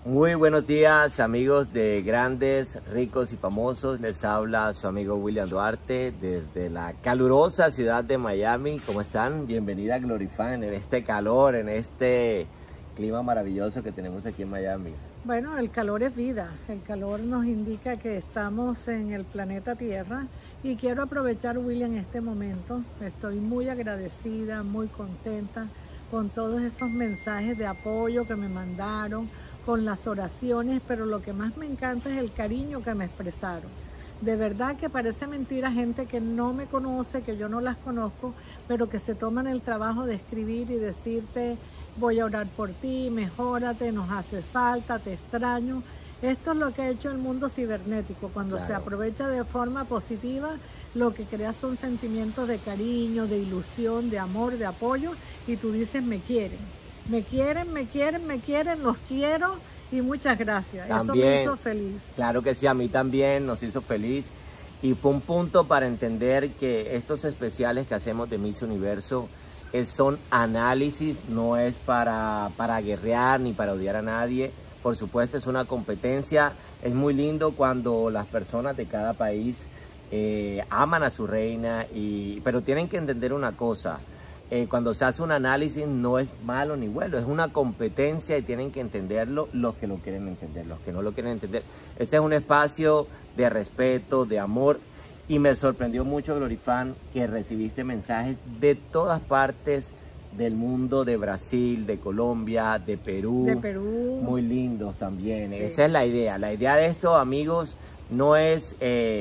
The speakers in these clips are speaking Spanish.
Muy buenos días, amigos de Grandes, Ricos y Famosos. Les habla su amigo William Duarte desde la calurosa ciudad de Miami. ¿Cómo están? Bienvenida a Glorifan en este calor, en este clima maravilloso que tenemos aquí en Miami. Bueno, el calor es vida. El calor nos indica que estamos en el planeta Tierra y quiero aprovechar, William, este momento. Estoy muy agradecida, muy contenta con todos esos mensajes de apoyo que me mandaron, con las oraciones, pero lo que más me encanta es el cariño que me expresaron. De verdad que parece mentira, gente que no me conoce, que yo no las conozco, pero que se toman el trabajo de escribir y decirte: voy a orar por ti, mejórate, nos hace falta, te extraño. Esto es lo que ha hecho el mundo cibernético. Cuando se aprovecha de forma positiva, lo que crea son sentimientos de cariño, de ilusión, de amor, de apoyo, y tú dices: me quieren. Me quieren, los quiero y muchas gracias. También, eso me hizo feliz. Claro que sí, a mí también nos hizo feliz. Y fue un punto para entender que estos especiales que hacemos de Miss Universo son análisis, no es para guerrear ni para odiar a nadie. Por supuesto, es una competencia. Es muy lindo cuando las personas de cada país aman a su reina, pero tienen que entender una cosa. Cuando se hace un análisis no es malo ni bueno, es una competencia y tienen que entenderlo los que lo quieren entender, los que no lo quieren entender. Este es un espacio de respeto, de amor, y me sorprendió mucho, Glorifan, que recibiste mensajes de todas partes del mundo, de Brasil, de Colombia, de Perú. Muy lindos también. Sí. Esa es la idea. La idea de esto, amigos, no es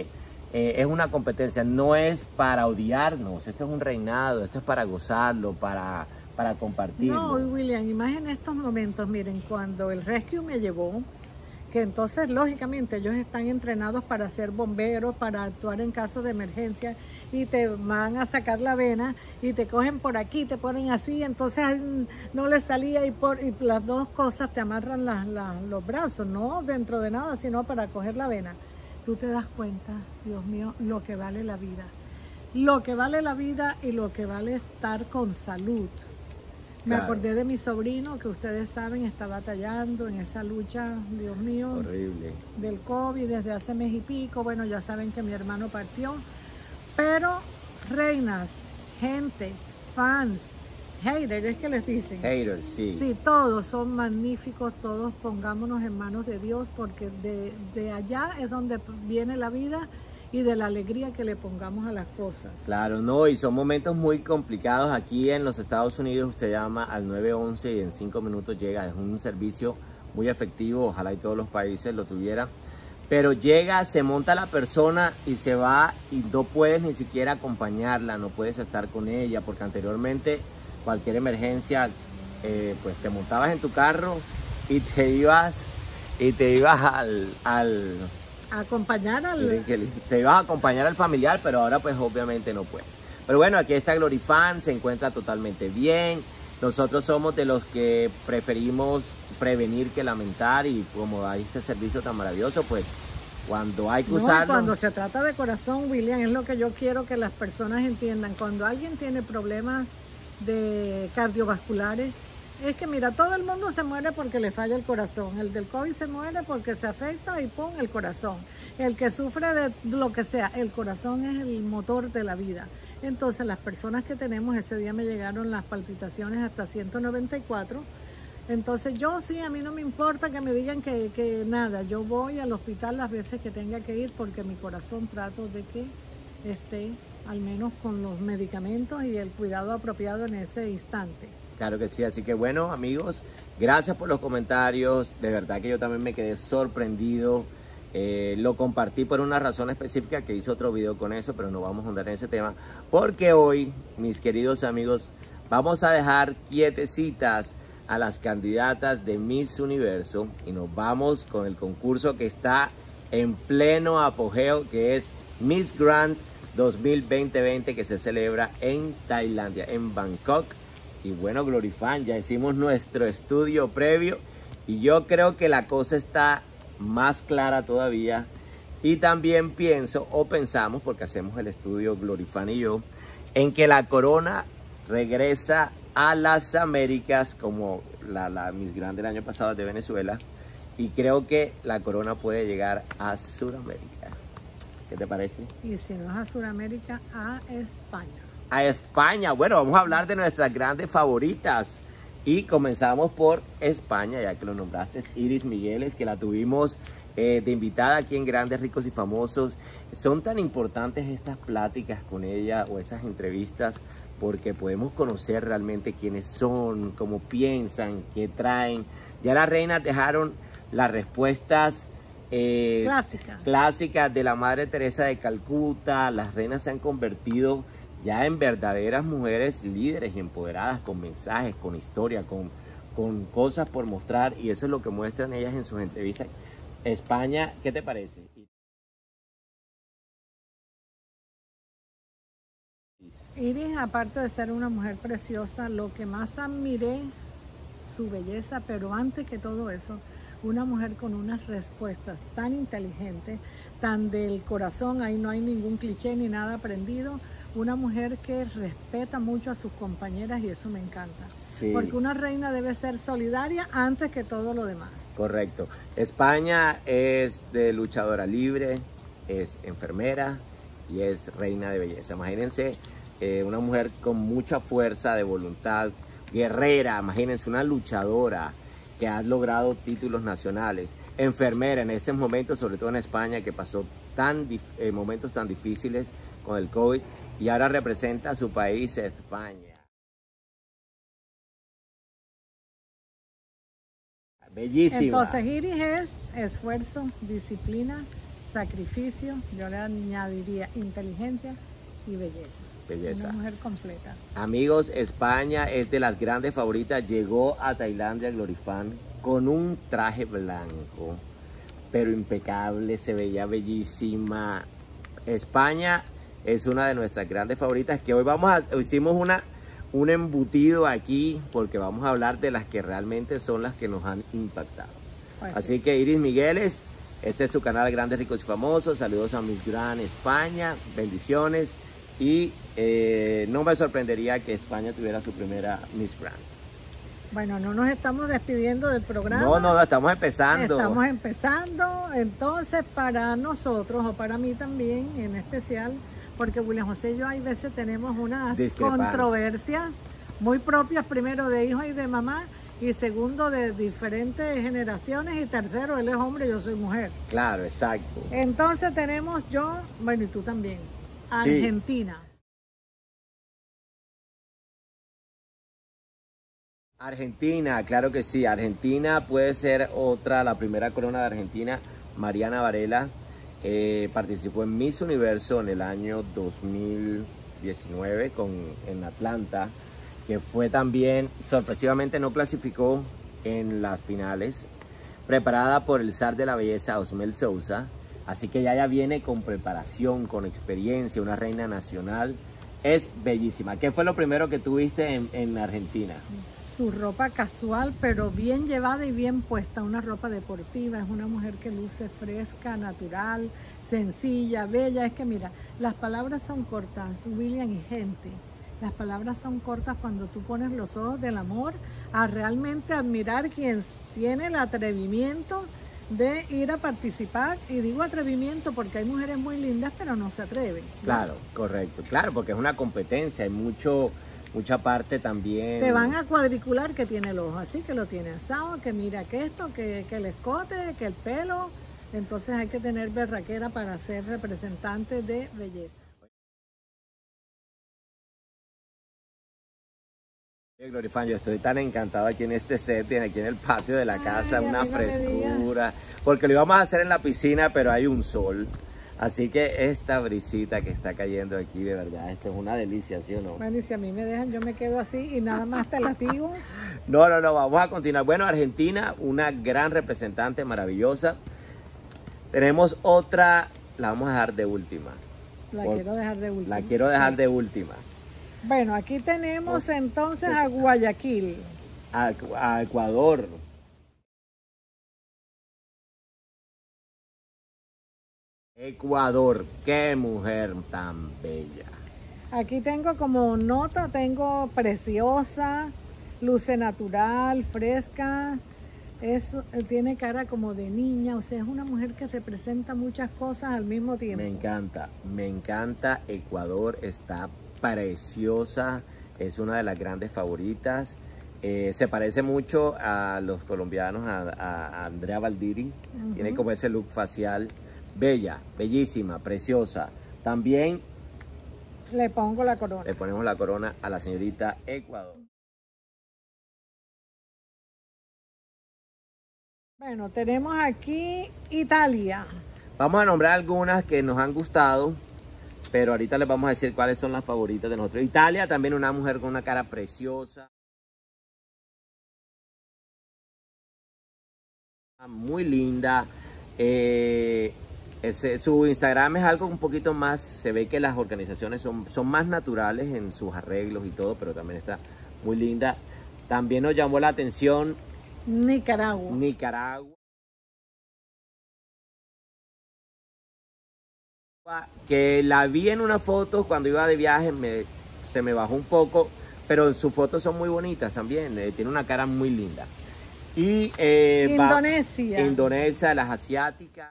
una competencia, no es para odiarnos. Esto es un reinado, esto es para gozarlo, para compartirlo. No, William, y más en estos momentos. Miren, cuando el Rescue me llevó, que entonces lógicamente ellos están entrenados para ser bomberos, para actuar en caso de emergencia, y te van a sacar la vena y te cogen por aquí, te ponen así, entonces no les salía, y las dos cosas te amarran los brazos, no dentro de nada, sino para coger la vena. Tú te das cuenta, Dios mío, lo que vale la vida. Lo que vale la vida y lo que vale estar con salud. Me acordé de mi sobrino, que ustedes saben está batallando en esa lucha, Dios mío, horrible, del COVID desde hace mes y pico. Bueno, ya saben que mi hermano partió. Pero reinas, gente, fans, haters, es que les dicen. Haters, sí. Sí, todos son magníficos, todos pongámonos en manos de Dios, porque de allá es donde viene la vida y de la alegría que le pongamos a las cosas. Claro, no, y son momentos muy complicados. Aquí en los Estados Unidos usted llama al 911 y en 5 minutos llega. Es un servicio muy efectivo, ojalá y todos los países lo tuvieran. Pero llega, se monta la persona y se va, y no puedes ni siquiera acompañarla, no puedes estar con ella, porque anteriormente cualquier emergencia, pues te montabas en tu carro y te ibas se iba a acompañar al familiar, pero ahora pues obviamente no puedes. Pero bueno, aquí está Glorifan, se encuentra totalmente bien. Nosotros somos de los que preferimos prevenir que lamentar, y como hay este servicio tan maravilloso, pues cuando hay que usarlo. Cuando se trata de corazón, William, es lo que yo quiero que las personas entiendan. Cuando alguien tiene problemas de cardiovasculares, es que mira, todo el mundo se muere porque le falla el corazón. El del COVID se muere porque se afecta y pon el corazón. El que sufre de lo que sea, el corazón es el motor de la vida. Entonces las personas que tenemos, ese día me llegaron las palpitaciones hasta 194. Entonces yo sí, a mí no me importa que me digan que nada, yo voy al hospital las veces que tenga que ir, porque mi corazón trato de que esté al menos con los medicamentos y el cuidado apropiado en ese instante. Claro que sí, así que bueno, amigos, gracias por los comentarios. De verdad que yo también me quedé sorprendido. Lo compartí por una razón específica, que hice otro video con eso, pero no vamos a andar en ese tema, porque hoy, mis queridos amigos, vamos a dejar quietecitas a las candidatas de Miss Universo y nos vamos con el concurso que está en pleno apogeo, que es Miss Grand 2020, que se celebra en Tailandia, en Bangkok. Y bueno, Glorifan, ya hicimos nuestro estudio previo y yo creo que la cosa está más clara todavía. Y también pienso, o pensamos, porque hacemos el estudio Glorifan y yo, en que la corona regresa a las Américas, como la Miss Grand del año pasado de Venezuela, y creo que la corona puede llegar a Sudamérica. ¿Qué te parece? Y si no es a Sudamérica, a España. A España. Bueno, vamos a hablar de nuestras grandes favoritas. Y comenzamos por España, ya que lo nombraste, Iris Migueles, que la tuvimos de invitada aquí en Grandes, Ricos y Famosos. Son tan importantes estas pláticas con ella o estas entrevistas porque podemos conocer realmente quiénes son, cómo piensan, qué traen. Ya las reinas dejaron las respuestas clásicas de la Madre Teresa de Calcuta. Las reinas se han convertido ya en verdaderas mujeres líderes y empoderadas, con mensajes, con historia, con cosas por mostrar, y eso es lo que muestran ellas en sus entrevistas. España, ¿qué te parece? Iris, aparte de ser una mujer preciosa, lo que más admiré, su belleza, pero antes que todo eso, una mujer con unas respuestas tan inteligentes, tan del corazón, ahí no hay ningún cliché ni nada aprendido. Una mujer que respeta mucho a sus compañeras y eso me encanta. Sí. Porque una reina debe ser solidaria antes que todo lo demás. Correcto. España es de luchadora libre, es enfermera y es reina de belleza. Imagínense una mujer con mucha fuerza de voluntad, guerrera, imagínense una luchadora que ha logrado títulos nacionales, enfermera en este momento, sobre todo en España, que pasó momentos tan difíciles con el COVID. Y ahora representa a su país, España. Bellísima. Entonces Iris es esfuerzo, disciplina, sacrificio, yo le añadiría inteligencia y belleza. Belleza. Una mujer completa. Amigos, España es de las grandes favoritas. Llegó a Tailandia Glorifan con un traje blanco, pero impecable, se veía bellísima. España es una de nuestras grandes favoritas, que hoy hicimos un embutido aquí porque vamos a hablar de las que realmente son las que nos han impactado. Pues así sí. Que Iris Migueles, este es su canal Grandes, Ricos y Famosos. Saludos a Miss Grand España, bendiciones, y no me sorprendería que España tuviera su primera Miss Grand. Bueno, no nos estamos despidiendo del programa. No, estamos empezando. Estamos empezando, entonces para nosotros, o para mí también en especial, porque William José y yo hay veces tenemos unas controversias muy propias, primero de hijo y de mamá, y segundo de diferentes generaciones, y tercero, él es hombre, yo soy mujer. Claro, exacto. Entonces tenemos bueno, y tú también, Argentina. Sí. Argentina, claro que sí. Argentina puede ser otra, la primera corona de Argentina, Mariana Varela. Participó en Miss Universo en el año 2019 en Atlanta, que fue también, sorpresivamente no clasificó en las finales, preparada por el zar de la belleza Osmel Sousa, así que ya viene con preparación, con experiencia, una reina nacional, es bellísima. ¿Qué fue lo primero que tuviste en Argentina? Su ropa casual, pero bien llevada y bien puesta, una ropa deportiva. Es una mujer que luce fresca, natural, sencilla, bella. Es que mira, las palabras son cortas, William y gente. Las palabras son cortas cuando tú pones los ojos del amor a realmente admirar quien tiene el atrevimiento de ir a participar. Y digo atrevimiento porque hay mujeres muy lindas, pero no se atreven, ¿no? Claro, correcto. Claro, porque es una competencia, hay mucha parte también. Te van a cuadricular que tiene el ojo así, que lo tiene asado, que mira que esto, que el escote, que el pelo. Entonces hay que tener berraquera para ser representante de belleza. Glorifan, yo estoy tan encantado aquí en este set, aquí en el patio de la casa, una frescura, porque lo íbamos a hacer en la piscina, pero hay un sol. Así que esta brisita que está cayendo aquí, de verdad, esto es una delicia, ¿sí o no? Bueno, y si a mí me dejan, yo me quedo así y nada más te las digo. No, vamos a continuar. Bueno, Argentina, una gran representante, maravillosa. Tenemos otra, la vamos a dejar de última. Quiero dejar de última. La quiero dejar de última. Bueno, aquí tenemos entonces a Guayaquil. A Ecuador. Ecuador, qué mujer tan bella. Aquí tengo como nota, tengo preciosa, luce natural, fresca, tiene cara como de niña, o sea, es una mujer que representa muchas cosas al mismo tiempo. Me encanta. Ecuador está preciosa, es una de las grandes favoritas. Se parece mucho a los colombianos, a Andrea Valdiri. Tiene como ese look facial. Bella, bellísima, preciosa. También le pongo la corona. Le ponemos la corona a la señorita Ecuador. Bueno, tenemos aquí Italia. Vamos a nombrar algunas que nos han gustado, pero ahorita les vamos a decir cuáles son las favoritas de nosotros. Italia, también una mujer con una cara preciosa. Muy linda. Su Instagram es algo un poquito más, se ve que las organizaciones son más naturales en sus arreglos y todo, pero también está muy linda. También nos llamó la atención Nicaragua. Que la vi en una foto cuando iba de viaje, se me bajó un poco, pero sus fotos son muy bonitas también, tiene una cara muy linda. Y Indonesia, las asiáticas.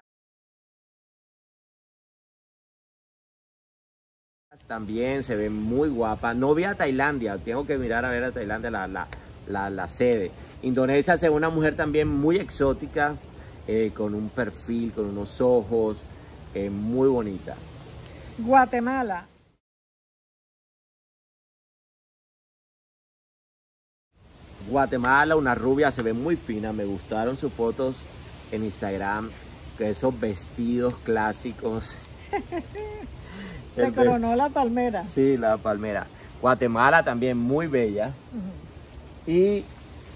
También se ve muy guapa. No vi a Tailandia, tengo que mirar a ver a Tailandia la sede. Indonesia se ve una mujer también muy exótica, con un perfil, con unos ojos, muy bonita. Guatemala. Guatemala, una rubia, se ve muy fina, me gustaron sus fotos en Instagram, que esos vestidos clásicos. Se coronó la palmera. Sí, la palmera. Guatemala también muy bella. Y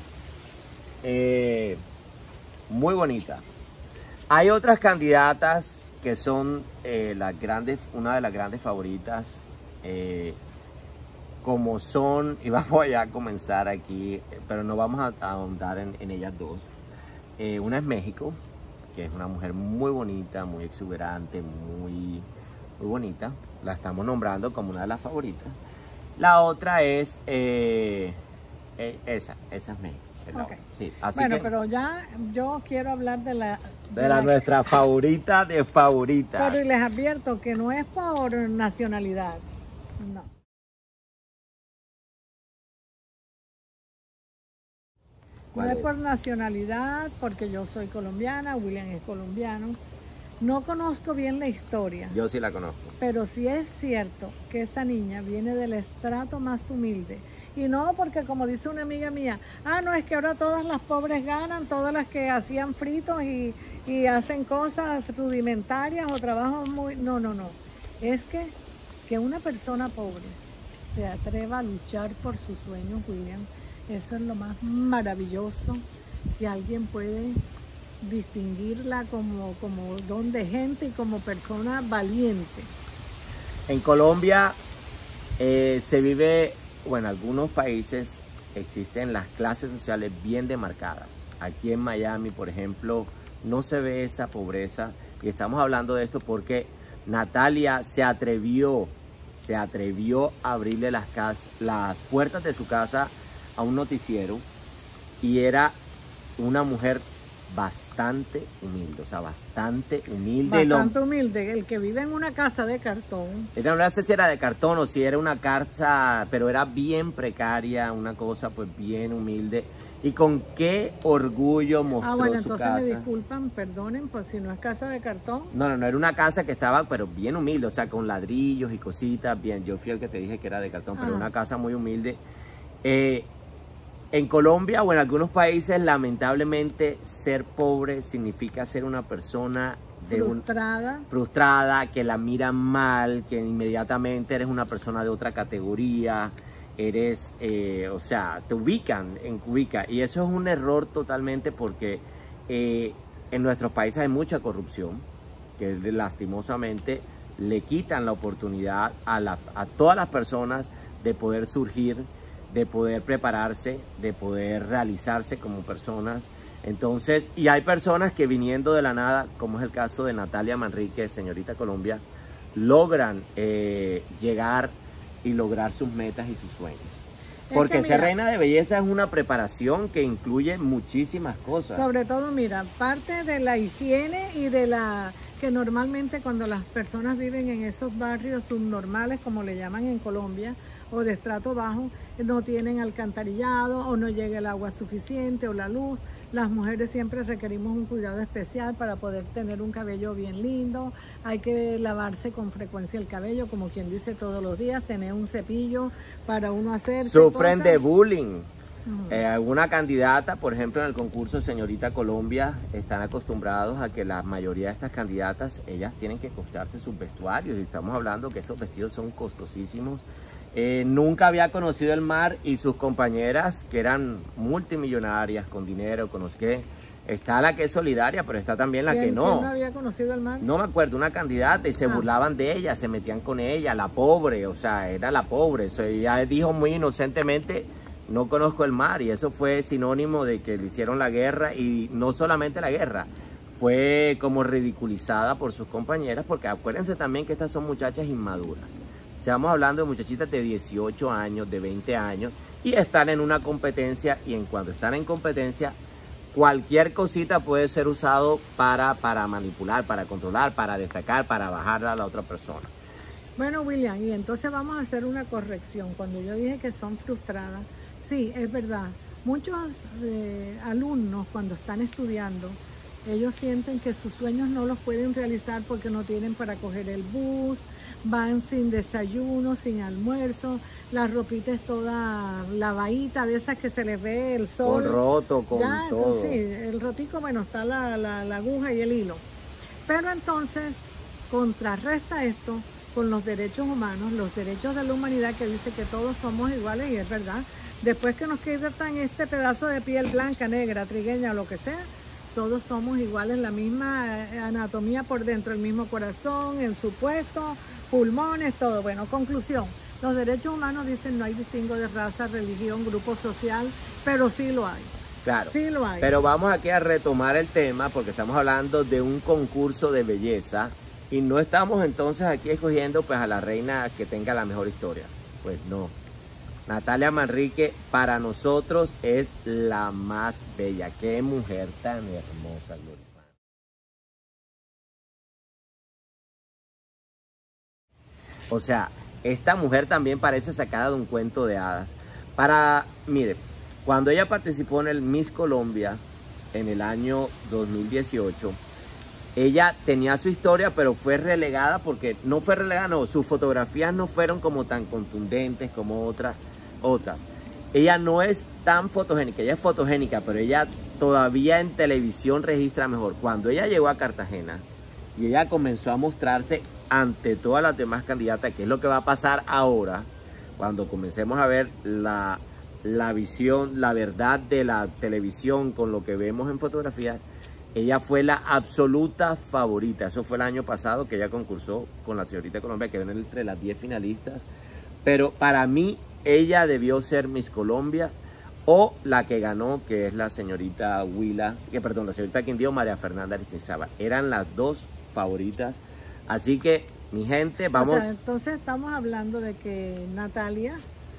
muy bonita. Hay otras candidatas que son una de las grandes favoritas. Como son, y vamos ya a comenzar aquí, pero no vamos a ahondar en ellas dos. Una es México, que es una mujer muy bonita, muy exuberante, muy bonita. La estamos nombrando como una de las favoritas. La otra es esa es México. Okay. Sí, así bueno, que, pero ya yo quiero hablar de nuestra favorita de favoritas. Pero les advierto que no es por nacionalidad, no. No es por nacionalidad, porque yo soy colombiana, William es colombiano. No conozco bien la historia. Yo sí la conozco. Pero sí es cierto que esta niña viene del estrato más humilde. Y no porque, como dice una amiga mía, no, es que ahora todas las pobres ganan, todas las que hacían fritos y hacen cosas rudimentarias o trabajos muy... No. Es que una persona pobre se atreva a luchar por sus sueños, William, eso es lo más maravilloso, que alguien puede distinguirla como don de gente y como persona valiente. En Colombia se vive, en algunos países existen las clases sociales bien demarcadas. Aquí en Miami, por ejemplo, no se ve esa pobreza, y estamos hablando de esto porque Natalia se atrevió a abrirle las puertas de su casa a un noticiero, y era una mujer bastante humilde, bastante humilde. Bastante humilde, el que vive en una casa de cartón. No sé si era de cartón o si era una casa, pero era bien precaria, una cosa pues bien humilde. Y con qué orgullo mostró su casa. Entonces me disculpan, perdonen, por si no es casa de cartón. No, era una casa que estaba, pero bien humilde, o sea, con ladrillos y cositas, bien. Yo fui el que te dije que era de cartón, pero una casa muy humilde. En Colombia o en algunos países, lamentablemente, ser pobre significa ser una persona frustrada, que la miran mal, que inmediatamente eres una persona de otra categoría, o sea, te ubican. Y eso es un error totalmente, porque en nuestros países hay mucha corrupción, que lastimosamente le quitan la oportunidad a todas las personas de poder surgir, de poder prepararse, de poder realizarse como personas. Entonces, y hay personas que viniendo de la nada, como es el caso de Natalia Manrique, señorita Colombia, logran llegar y lograr sus metas y sus sueños. Porque ser reina de belleza es una preparación que incluye muchísimas cosas. Sobre todo, mira, parte de la higiene y de la que normalmente cuando las personas viven en esos barrios subnormales, como le llaman en Colombia, o de estrato bajo, no tienen alcantarillado o no llega el agua suficiente o la luz. Las mujeres siempre requerimos un cuidado especial para poder tener un cabello bien lindo. Hay que lavarse con frecuencia el cabello, como quien dice todos los días, tener un cepillo para uno hacer. Sufren de bullying. Alguna candidata, por ejemplo, en el concurso Señorita Colombia, están acostumbrados a que la mayoría de estas candidatas, ellas tienen que costearse sus vestuarios. Y estamos hablando que estos vestidos son costosísimos. Nunca había conocido el mar y sus compañeras, que eran multimillonarias, con dinero, con los que... Está la que es solidaria, pero está también la que no. ¿Quién no había conocido el mar? No me acuerdo, una candidata, y se burlaban de ella, se metían con ella, la pobre, o sea, era la pobre. O sea, ella dijo muy inocentemente, no conozco el mar, y eso fue sinónimo de que le hicieron la guerra, y no solamente la guerra, fue como ridiculizada por sus compañeras, porque acuérdense también que estas son muchachas inmaduras. Estamos hablando de muchachitas de 18 años, de 20 años, y están en una competencia, y en cuanto están en competencia, cualquier cosita puede ser usado para manipular, para controlar, para destacar, para bajar a la otra persona. Bueno, William, y entonces vamos a hacer una corrección. Cuando yo dije que son frustradas, sí, es verdad. Muchos alumnos cuando están estudiando, ellos sienten que sus sueños no los pueden realizar porque no tienen para coger el bus, van sin desayuno, sin almuerzo, la ropita es toda lavadita, de esas que se les ve el sol. Con roto, con ya, todo. Sí, el rotico, bueno, está la aguja y el hilo. Pero entonces, contrarresta esto con los derechos humanos, los derechos de la humanidad, que dice que todos somos iguales, y es verdad. Después que nos quitan este pedazo de piel blanca, negra, trigueña o lo que sea, todos somos iguales, la misma anatomía por dentro, el mismo corazón, en su puesto, pulmones, todo. Bueno, conclusión, los derechos humanos dicen no hay distingo de raza, religión, grupo social, pero sí lo hay. Claro, sí lo hay. Pero vamos aquí a retomar el tema porque estamos hablando de un concurso de belleza y no estamos entonces aquí escogiendo pues a la reina que tenga la mejor historia. Pues no. Natalia Manrique para nosotros es la más bella. Qué mujer tan hermosa, Gloria. O sea, esta mujer también parece sacada de un cuento de hadas. Mire, cuando ella participó en el Miss Colombia en el año 2018, ella tenía su historia, pero fue relegada porque no fue relegada, no, sus fotografías no fueron como tan contundentes como otras. Ella no es tan fotogénica, ella es fotogénica, pero ella todavía en televisión registra mejor. Cuando ella llegó a Cartagena y ella comenzó a mostrarse ante todas las demás candidatas, que es lo que va a pasar ahora, cuando comencemos a ver la visión, la verdad de la televisión con lo que vemos en fotografías, ella fue la absoluta favorita. Eso fue el año pasado que ella concursó con la Señorita Colombia, que quedó entre las 10 finalistas. Pero para mí, ella debió ser Miss Colombia o la que ganó, que es la señorita la señorita Quindío, María Fernanda Aristizábal. Eran las dos favoritas. Así que, mi gente, vamos... O sea, entonces estamos hablando de que Natalia,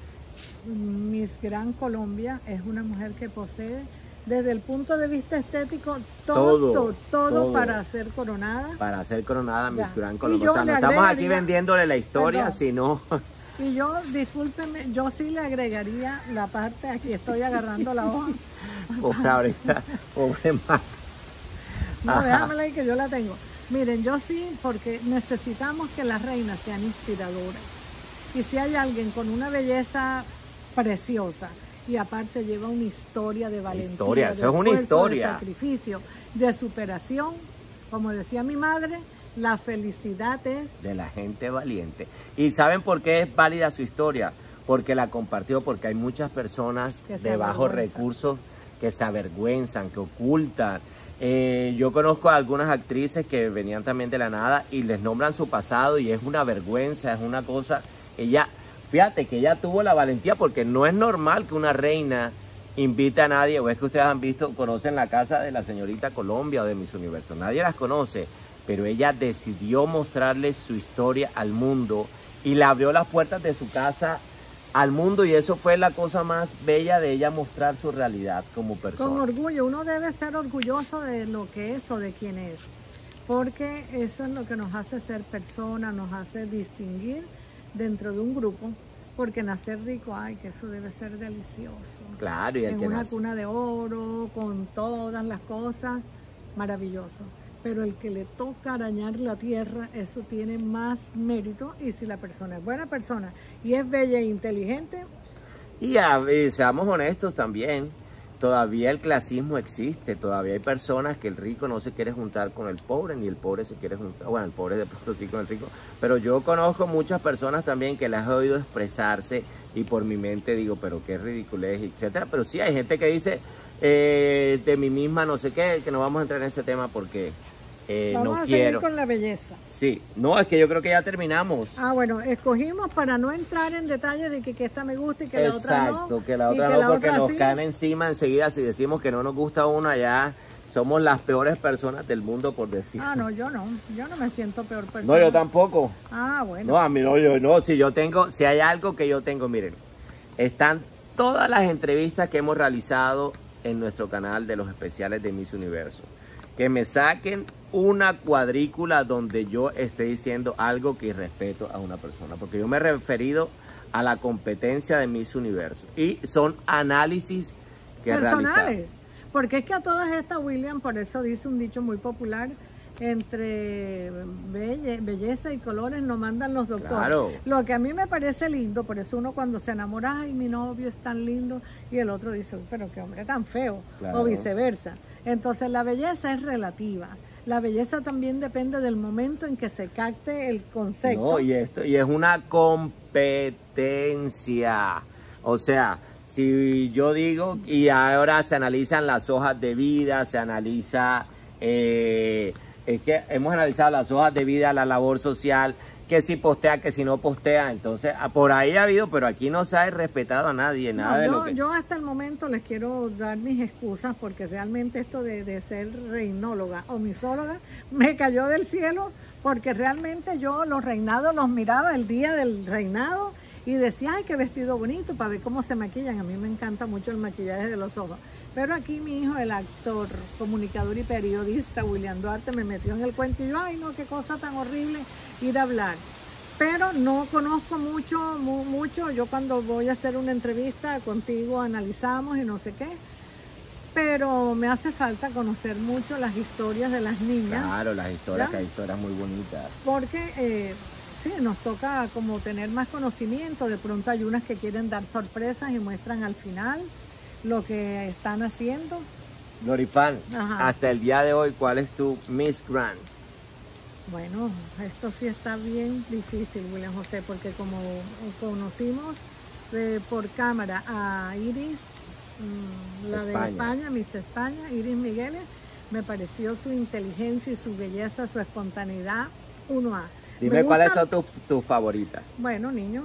Miss Gran Colombia, es una mujer que posee, desde el punto de vista estético, todo para ser coronada. Para ser coronada Miss Gran Colombia. O sea, no estamos aquí vendiéndole la historia, sino... Y yo, discúlpeme, yo sí le agregaría la parte, aquí estoy agarrando la hoja. Pobre ahorita, pobre más. No, déjamela ahí que yo la tengo. Miren, yo sí, porque necesitamos que las reinas sean inspiradoras. Y si hay alguien con una belleza preciosa y aparte lleva una historia de valentía, eso es una historia, de sacrificio, de superación, como decía mi madre, la felicidad es de la gente valiente. ¿Y saben por qué es válida su historia? Porque la compartió, porque hay muchas personas de bajos recursos que se avergüenzan, que ocultan. Yo conozco a algunas actrices que venían también de la nada y les nombran su pasado y es una vergüenza, es una cosa. Ella, fíjate que ella tuvo la valentía, porque no es normal que una reina invite a nadie, o es que ustedes han visto, conocen la casa de la Señorita Colombia o de Miss Universo, nadie las conoce, pero ella decidió mostrarles su historia al mundo y le abrió las puertas de su casa al mundo, y eso fue la cosa más bella de ella, mostrar su realidad como persona. Con orgullo, uno debe ser orgulloso de lo que es o de quién es, porque eso es lo que nos hace ser persona, nos hace distinguir dentro de un grupo, porque nacer rico, ay, que eso debe ser delicioso. Claro, y el en que una nace. cuna de oro, con todas las cosas, maravilloso. Pero el que le toca arañar la tierra, eso tiene más mérito, y si la persona es buena persona y es bella e inteligente. Y seamos honestos también, todavía el clasismo existe, todavía hay personas que el rico no se quiere juntar con el pobre, ni el pobre se quiere juntar, bueno, el pobre de pronto sí con el rico, pero yo conozco muchas personas también que las he oído expresarse y por mi mente digo, pero qué ridiculez, etcétera. Pero sí hay gente que dice de mí misma no sé qué, que no vamos a entrar en ese tema porque Vamos no a quiero. seguir con la belleza. Sí, no, es que yo creo que ya terminamos. Ah, bueno, escogimos para no entrar en detalles de que esta me gusta y que la otra no. Exacto, que la y otra que no, la porque otra nos sí. caen encima enseguida si decimos que no nos gusta una, ya somos las peores personas del mundo, por decir. Ah, no yo no me siento peor persona. No, yo tampoco. Ah, bueno. No, a mí no, yo no, si hay algo que yo tengo, miren, están todas las entrevistas que hemos realizado en nuestro canal de los especiales de Miss Universo. Que me saquen una cuadrícula donde yo esté diciendo algo que irrespeto a una persona, porque yo me he referido a la competencia de Miss Universo y son análisis que personales. realizamos. Porque es que a todas estas, William, por eso dice un dicho muy popular, entre belleza y colores no mandan los doctores. Claro. Lo que a mí me parece lindo, por eso uno cuando se enamora, ay, mi novio es tan lindo, y el otro dice, pero qué hombre tan feo, Claro. o viceversa. Entonces la belleza es relativa. La belleza también depende del momento en que se capte el concepto. No, y es una competencia. O sea, si yo digo, y ahora se analizan las hojas de vida, se analiza, es que hemos analizado las hojas de vida, la labor social, que si postea, que si no postea. Entonces, por ahí ha habido, pero aquí no se ha respetado a nadie, nada de lo que... Yo hasta el momento les quiero dar mis excusas porque realmente esto de ser reinóloga o misóloga me cayó del cielo, porque realmente yo los reinados los miraba el día del reinado y decía, ay, qué vestido bonito, para ver cómo se maquillan. A mí me encanta mucho el maquillaje de los ojos. Pero aquí mi hijo, el actor, comunicador y periodista William Duarte, me metió en el cuento y yo, ay no, qué cosa tan horrible ir a hablar. Pero no conozco mucho. Yo cuando voy a hacer una entrevista contigo analizamos y no sé qué. Pero me hace falta conocer mucho las historias de las niñas. Claro, las historias, ¿ya? que hay historias muy bonitas. Porque sí, nos toca como tener más conocimiento. De pronto hay unas que quieren dar sorpresas y muestran al final lo que están haciendo. Glorifan, Ajá. hasta el día de hoy, ¿cuál es tu Miss Grant? Bueno, esto sí está bien difícil, William José, porque como conocimos por cámara a Iris, la de España, Miss España, Iris Migueles, me pareció su inteligencia y su belleza, su espontaneidad, 1A. Dime cuáles son tus favoritas. Bueno, niño,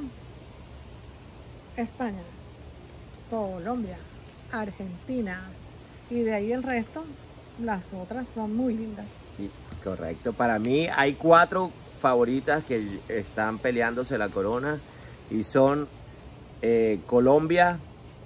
España, Colombia, Argentina, y de ahí el resto, las otras son muy lindas. Sí, correcto. Para mí hay 4 favoritas que están peleándose la corona y son Colombia,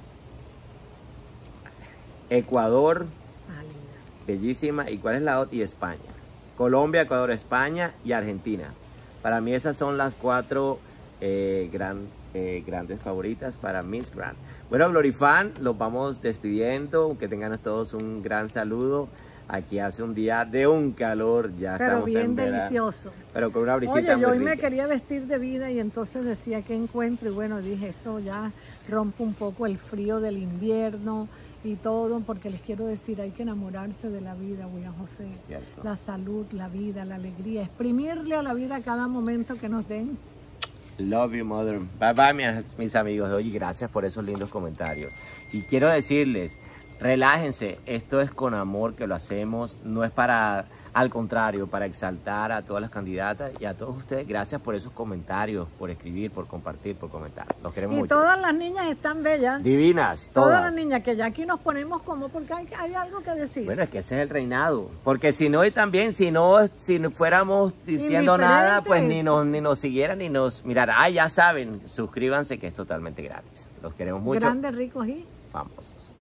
Ecuador, bellísima, y ¿cuál es la otra? Y España. Colombia, Ecuador, España y Argentina. Para mí esas son las 4 grandes favoritas para Miss Grand. Bueno, Glorifan, los vamos despidiendo. Que tengan todos un gran saludo. Aquí hace un día de un calor, ya pero estamos bien en verano. delicioso. Pero con una brisita Oye, muy yo hoy rica. me quería vestir de vida y entonces decía que encuentro, y bueno, dije, esto ya rompe un poco el frío del invierno y todo, porque les quiero decir, hay que enamorarse de la vida, William José. Cierto. La salud, la vida, la alegría, exprimirle a la vida cada momento que nos den. Love you, mother. Bye bye, mis amigos. Oye, gracias por esos lindos comentarios. Y quiero decirles, relájense, esto es con amor que lo hacemos, no es para Al contrario, para exaltar a todas las candidatas y a todos ustedes, gracias por esos comentarios, por escribir, por compartir, por comentar. Los queremos mucho. Y todas las niñas están bellas. Divinas, todas. Todas las niñas, que ya aquí nos ponemos como porque hay algo que decir. Bueno, es que ese es el reinado. Porque si no, y también, si no fuéramos diciendo nada, pues ni nos siguieran, ni nos miraran. Ah, ya saben, suscríbanse que es totalmente gratis. Los queremos mucho. Grandes, ricos y famosos.